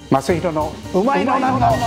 正弘のうまいのなんの。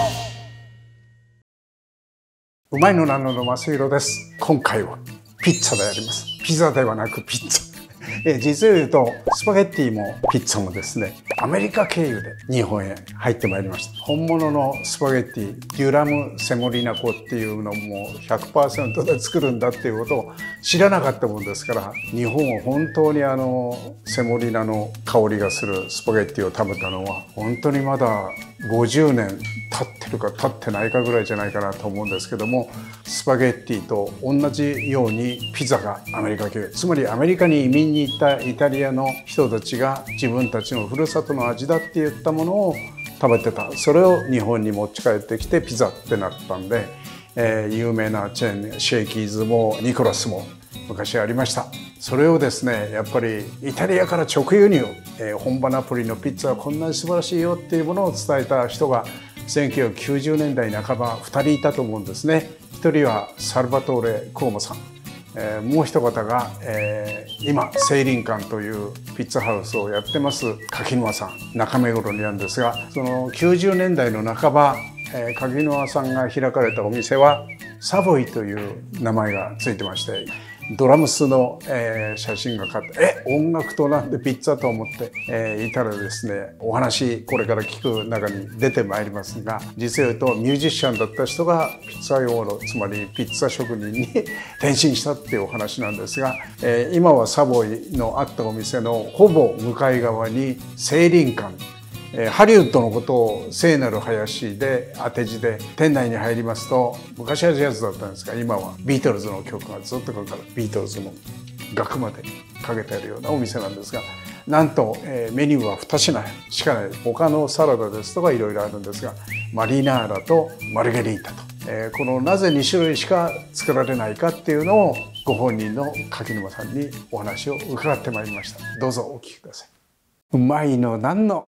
うまいのなんのの正弘です。今回はピッツァであります。ピザではなくピッツァ。実を言うとスパゲッティもピッツァもですね、アメリカ経由で日本へ入ってまいりました。本物のスパゲッティ、デュラムセモリナ粉っていうのも 100% で作るんだっていうことを知らなかったもんですから、日本は本当にセモリナの香りがするスパゲッティを食べたのは本当にまだ50年経ってるか経ってないかぐらいじゃないかなと思うんですけども、スパゲッティと同じようにピザがアメリカ経由、つまりアメリカに移民に行ったイタリアの人たちが自分たちのふるさとの味だって言ったものを食べてた。それを日本に持ち帰ってきてピザってなったんで、有名なチェーンシェイキーズもニコラスも昔ありました。それをですね、やっぱりイタリアから直輸入、本場ナポリのピッツァはこんなに素晴らしいよっていうものを伝えた人が1990年代半ば2人いたと思うんですね。1人はサルバトーレ・クオモさん、もう一方が、今聖林館というピッツァハウスをやってます柿沼さん、中目黒にあるんですが、その90年代の半ば、柿沼さんが開かれたお店はサボイという名前がついてまして、ドラムスの、写真が買って音楽となんでピッツァと思って、いたらですね、お話これから聞く中に出てまいりますが、実を言うとミュージシャンだった人がピッツァ用の、つまりピッツァ職人に転身したっていうお話なんですが、今はサボイのあったお店のほぼ向かい側に聖林館、ハリウッドのことを聖なる林で当て字で店内に入りますと、昔はジャズだったんですが今はビートルズの曲がずっとかかる、ビートルズの楽までかけてあるようなお店なんですが、なんと、メニューは2品しかない。他のサラダですとかいろいろあるんですが、マリナーラとマルゲリータと、このなぜ2種類しか作られないかっていうのをご本人の柿沼さんにお話を伺ってまいりました。どうぞお聞きください。うまいのなんの。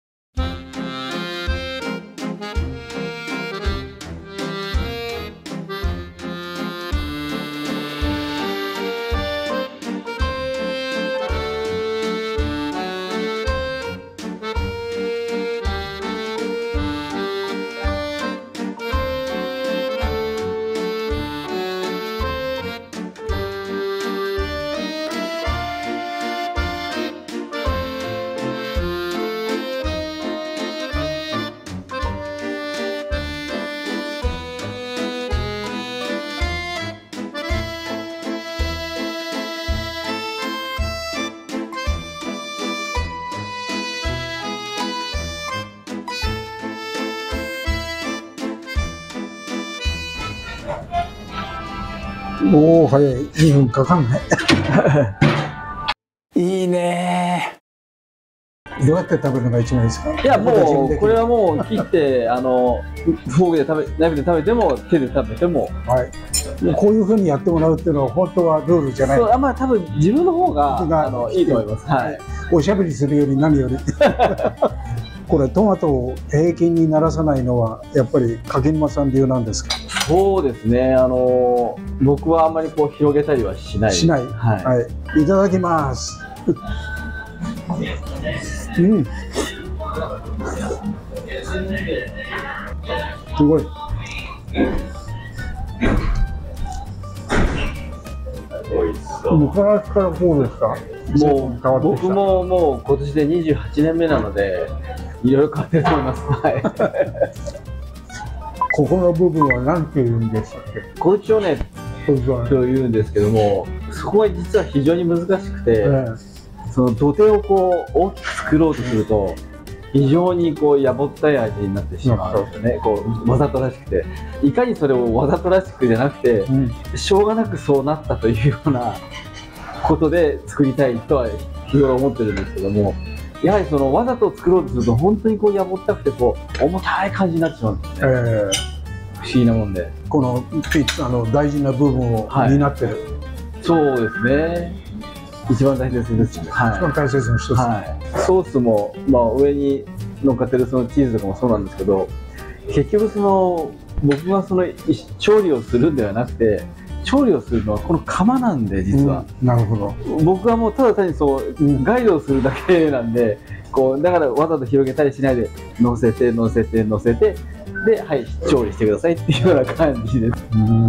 おお、早い。2分かかんない。いいね。どうやって食べるのが一番いいですか？ いや、もうこれはもう切ってフォークでナイフで食べても手で食べても、 はい。もうこういうふうにやってもらうっていうのは本当はルールじゃない。 そう、まあ多分自分の方がいいと思います。はい。 おしゃべりするより何より。これトマトを平均にならさないのはやっぱり柿沼さん流なんですか？ そうですね。僕はあんまりこう広げたりはしない。 しない。 はい。 はい。いただきます。うん。すごい。昔からこうですか？ もう僕ももう今年で28年目なので、いろいろ変わってると思います。はい。 ここの部分は何て言うんでしたっけ？ コルチョーネというんですけども、そこが実は非常に難しくて、その土手をこう大きく作ろうとすると非常にこうやぼったい味になってしまうんですよね。こうわざとらしくて、いかにそれをわざとらしくじゃなくて、しょうがなくそうなったというようなことで作りたいとは日頃思ってるんですけども、やはりそのわざと作ろうとすると本当にこうやぼったくてこう重たい感じになってしまうんですね。不思議なもんで、 このピッツァの大事な部分を担ってる、 そうですね。一番大切ですね。 一番大切な一つ。 ソースも上に乗っかってるそのチーズとかもそうなんですけど、結局その僕がその調理をするんではなくて、 調理をするのはこの釜なんで、実は、 なるほど。 僕はもうただ単にそう、ガイドをするだけなんで、こうだからわざと広げたりしないで乗せて乗せて乗せて、で、はい、調理してくださいっていうような感じです。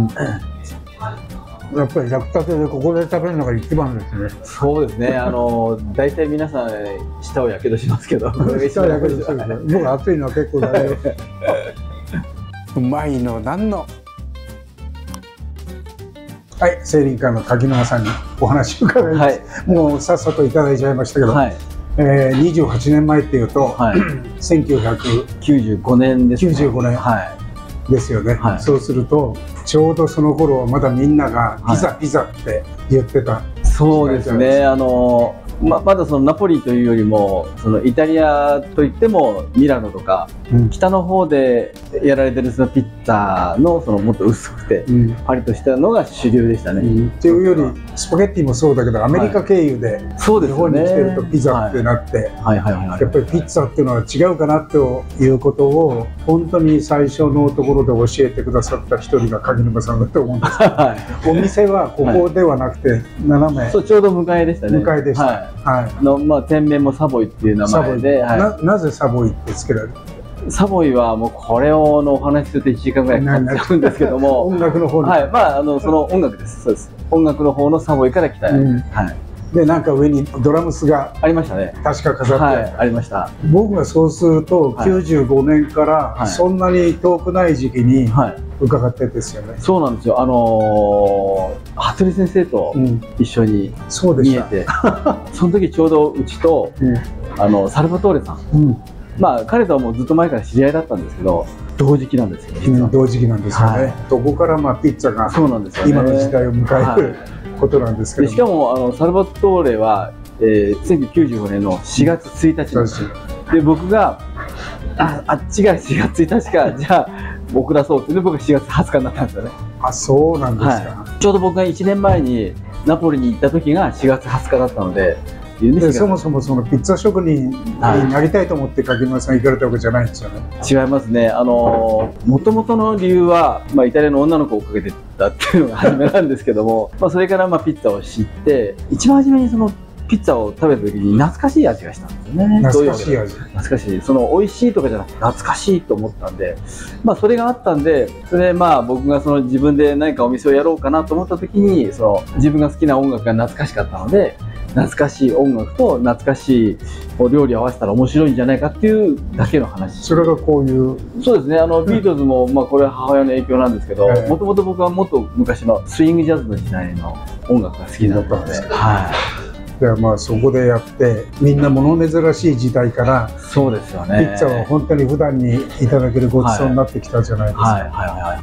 やっぱり焼きたてでここで食べるのが一番ですね。 そうですね。大体皆さん舌をやけどしますけど、 舌をやけどする。僕熱いのは結構大丈夫。うまいのなんの。はい、聖林会の柿沼さんにお話を伺います。もうさっさといただいちゃいましたけど、28年前っていうと、1995 年ですね。 95年ですよね。そうするとちょうどその頃はまだみんながピザピザって言ってた。 そうですね。まだそのナポリというよりも、そのイタリアといってもミラノとか、北の方でやられてるそのピッツァのそのもっと薄くてパリッとしたのが主流でしたね。 っていうよりスパゲッティもそうだけど、アメリカ経由で日本に来てるとピザってなって、やっぱりピッツァっていうのは違うかなということを本当に最初のところで教えてくださった一人が柿沼さんだと思うんですけど、お店はここではなくて斜め、 そう、ちょうど向かいでしたね。 向かいでした。 店名もサボイっていう名前で、 なぜサボイってつけられる？ サボイはもうこれをお話しすると1時間ぐらいかかっちゃうんですけども、 音楽の方に、 その音楽です。そうです。音楽の方のサボイから来た。 で、なんか上にドラムスがありましたね。 確か飾って、 ありました。 僕がそうすると95年からそんなに遠くない時期に伺ってですよね。 そうなんですよ。服部先生と一緒に見えて、その時ちょうどうちとサルバトーレさん、彼とはもうずっと前から知り合いだったんですけど、同時期なんですよ。 同時期なんですよね。そこからピッツァが今の時代を迎えることなんですけど、 しかもサルバトーレは1995年の4月1日で、僕があっちが4月1日か、じゃあ遅らそうっていうので、僕が4月20日になったんですよね。 あ、そうなんですか。 ちょうど僕が1年前にナポリに行った時が4月20日だったので、 そもそもそのピッツァ職人になりたいと思って柿沼さん行かれたわけじゃないんですよね。 違いますね。もともとの理由は、イタリアの女の子を追っかけてたっていうのが初めなんですけども、それからピッツァを知って、一番初めにそのピッツァを食べた時に懐かしい味がしたんですよね。 懐かしい味。 懐かしい。その美味しいとかじゃなくて懐かしいと思ったんで、それがあったんで、それで僕がその自分で何かお店をやろうかなと思った時に、その自分が好きな音楽が懐かしかったので、懐かしい音楽と懐かしいお料理を合わせたら面白いんじゃないかっていうだけの話。 それがこういう。 そうですね。ビートルズもこれは母親の影響なんですけど、もともと僕はもっと昔のスイングジャズの時代の音楽が好きだったので。 そこでやってみんな物珍しい時代から、 そうですよね。 ピッツァは本当に普段にいただけるごちそうになってきたじゃないですか。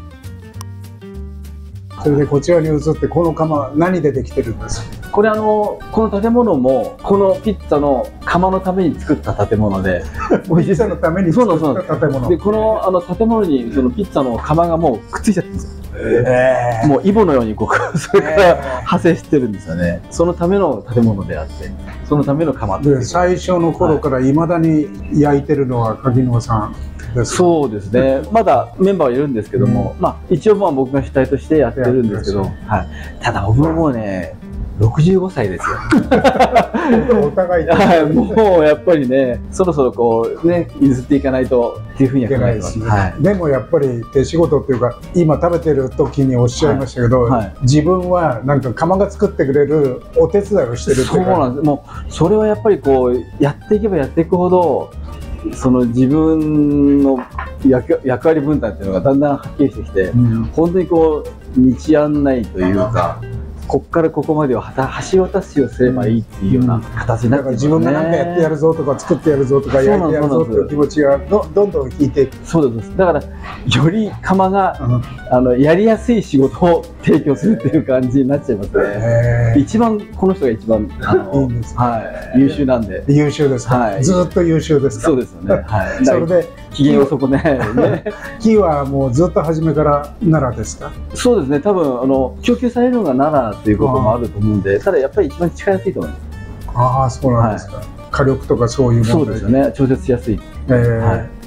それでこちらに移ってこの窯何でできてるんですか？ これこの建物もこのピッツァの窯のために作った建物で、 ピッツァのために作った建物で、この建物にそのピッツァの窯がもうくっついちゃってるんですよ。もうイボのようにそれから派生してるんですよね。そのための建物であって、そのための窯で、最初の頃からいまだに焼いてるのは柿沼さんです。 そうですね。まだメンバーはいるんですけども、一応僕が主体としてやってるんですけど、ただ僕ももうね、65歳ですよ。 お互いもうやっぱりね、そろそろ譲っていかないとっていうふうには考えてます。 でもやっぱり手仕事っていうか、今食べてる時におっしゃいましたけど、自分はなんか窯が作ってくれるお手伝いをしてるっていうか。 そうなんです。もうそれはやっぱりやっていけばやっていくほど、その自分の役割分担っていうのがだんだんはっきりしてきて、本当に道案内というか、こっからここまでを橋渡しをすればいいっていうような形になってますね。 自分が何かやってやるぞとか作ってやるぞとか焼いてやるぞっていう気持ちがどんどん引いていく。 そうです。だからより窯がやりやすい仕事を提供するっていう感じになっちゃいますね。一番この人が一番いいんです。優秀なんで。 優秀ですか。ずっと優秀ですか。 そうですよね。 それで機嫌を損ねね。 木はもうずっと初めから奈良ですか。 そうですね。多分供給されるのが奈良ということもあると思うんで、ただやっぱり一番使いやすいと思います。 ああ、そうなんですか。火力とかそういうもの。 そうですよね。調節しやすい。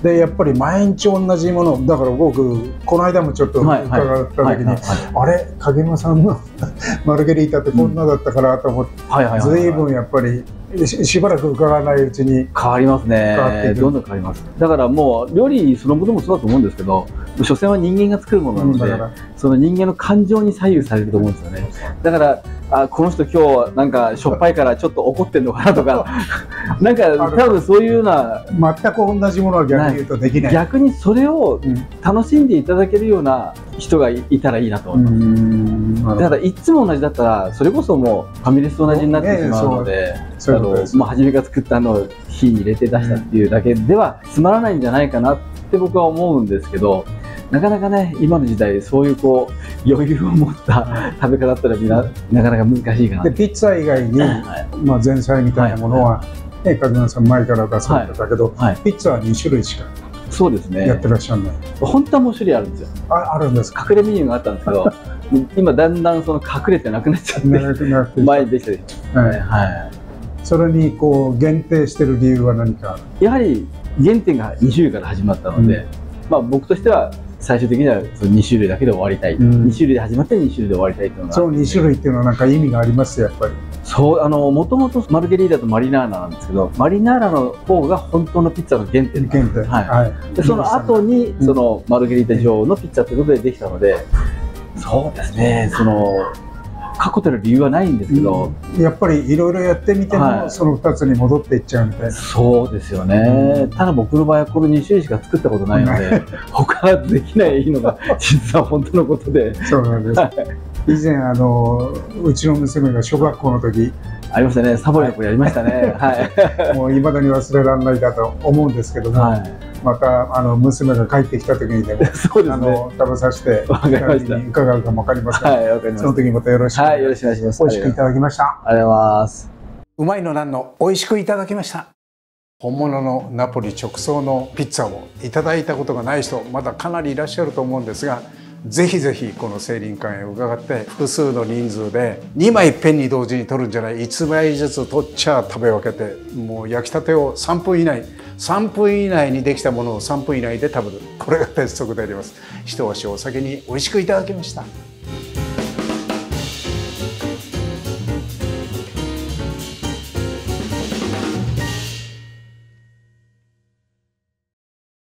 でやっぱり毎日同じものだから、僕この間もちょっと伺った時に、あれ影山さんのマルゲリータってこんなだったかなと思って、随分やっぱりしばらく伺わないうちに変わりますね。どんどん変わります。だからもう料理そのものもそうだと思うんですけど、所詮は人間が作るものなので、その人間の感情に左右されると思うんですよね。だからこの人今日なんかしょっぱいからちょっと怒ってんのかなとかなんか多分そういうような、 全く同じものは逆に言うとできない。 逆にそれを楽しんでいただけるような人がいたらいいなと思います。だからいつも同じだったらそれこそもうファミレスと同じになってしまうので、初めから作ったのを火に入れて出したっていうだけではつまらないんじゃないかなって僕は思うんですけど、なかなかね今の時代そういうこう余裕を持った食べ方だったらみんななかなか難しいかな。 でピッツァ以外に、前菜みたいなものは影山さん前から出されてたけど、ピッツァは2種類しかそうですねやってらっしゃるの。 本当はもう種類あるんですよ。 あるんですか。 隠れメニューがあったんですけど今だんだんその隠れてなくなっちゃって前にできて、それにこう限定してる理由は何か。 やはり原点が2種類から始まったので、僕としては最終的にはその2種類だけで終わりたい、2種類で始まって2種類で終わりたいっていうのが、 その2種類っていうのは何か意味がありますやっぱり。 そうもともとマルゲリータとマリナーラなんですけど、マリナーラの方が本当のピッツァの原点で、その後にそのマルゲリータ女王のピッツァということでできたので、そうですね確固たる理由はないんですけど、 やっぱりいろいろやってみても、その2つに戻っていっちゃうみたいな。そうですよね。ただ僕の場合はこの2種類しか作ったことないので他はできないのが実は本当のことで。 そうなんです。以前うちの娘が小学校の時ありましたね。サボりの子やりましたね。 もう未だに忘れられないだと思うんですけども、また娘が帰ってきた時にでも食べさせて伺うかもわかりません。その時またよろしくお願いします。美味しくいただきました。 ありがとうございます。 うまいのなんの美味しくいただきました。本物のナポリ直送のピッツァをいただいたことがない人まだかなりいらっしゃると思うんですが、ぜひぜひこの聖林館へ伺って複数の人数で2枚いっぺんに同時に取るんじゃない、1枚ずつ取っちゃ食べ分けて、もう焼きたてを3分以内にできたものを3分以内で食べる、これが鉄則であります。一足お先に美味しくいただきました。